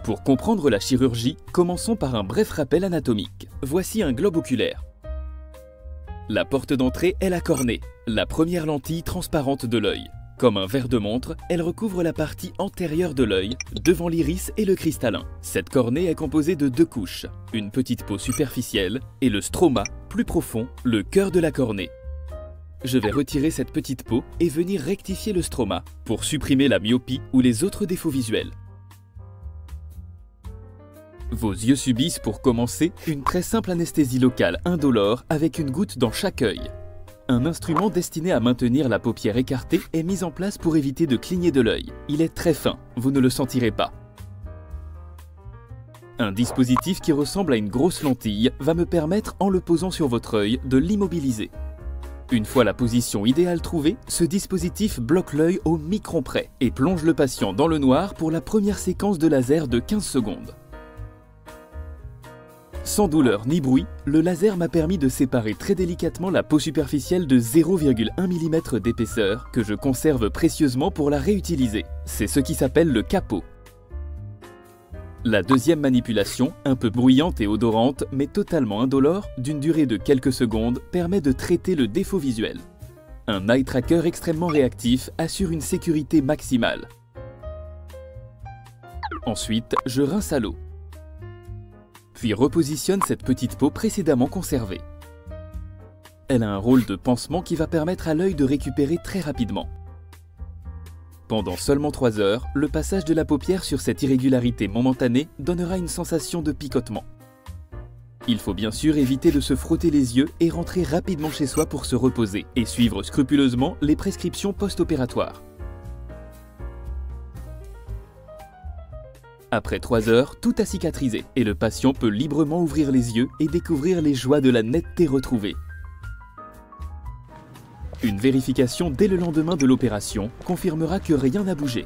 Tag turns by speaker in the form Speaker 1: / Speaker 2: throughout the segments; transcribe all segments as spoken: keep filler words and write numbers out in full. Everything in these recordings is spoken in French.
Speaker 1: Pour comprendre la chirurgie, commençons par un bref rappel anatomique. Voici un globe oculaire. La porte d'entrée est la cornée, la première lentille transparente de l'œil. Comme un verre de montre, elle recouvre la partie antérieure de l'œil, devant l'iris et le cristallin. Cette cornée est composée de deux couches, une petite peau superficielle et le stroma, plus profond, le cœur de la cornée. Je vais retirer cette petite peau et venir rectifier le stroma pour supprimer la myopie ou les autres défauts visuels. Vos yeux subissent pour commencer une très simple anesthésie locale indolore avec une goutte dans chaque œil. Un instrument destiné à maintenir la paupière écartée est mis en place pour éviter de cligner de l'œil. Il est très fin, vous ne le sentirez pas. Un dispositif qui ressemble à une grosse lentille va me permettre, en le posant sur votre œil, de l'immobiliser. Une fois la position idéale trouvée, ce dispositif bloque l'œil au micron près et plonge le patient dans le noir pour la première séquence de laser de quinze secondes. Sans douleur ni bruit, le laser m'a permis de séparer très délicatement la peau superficielle de zéro virgule un millimètre d'épaisseur que je conserve précieusement pour la réutiliser. C'est ce qui s'appelle le capot. La deuxième manipulation, un peu bruyante et odorante, mais totalement indolore, d'une durée de quelques secondes, permet de traiter le défaut visuel. Un eye tracker extrêmement réactif assure une sécurité maximale. Ensuite, je rince à l'eau. Puis repositionne cette petite peau précédemment conservée. Elle a un rôle de pansement qui va permettre à l'œil de récupérer très rapidement. Pendant seulement trois heures, le passage de la paupière sur cette irrégularité momentanée donnera une sensation de picotement. Il faut bien sûr éviter de se frotter les yeux et rentrer rapidement chez soi pour se reposer et suivre scrupuleusement les prescriptions post-opératoires. Après trois heures, tout a cicatrisé et le patient peut librement ouvrir les yeux et découvrir les joies de la netteté retrouvée. Une vérification dès le lendemain de l'opération confirmera que rien n'a bougé.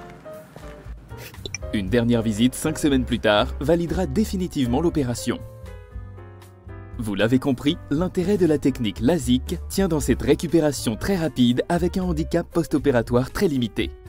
Speaker 1: Une dernière visite cinq semaines plus tard validera définitivement l'opération. Vous l'avez compris, l'intérêt de la technique LASIK tient dans cette récupération très rapide avec un handicap post-opératoire très limité.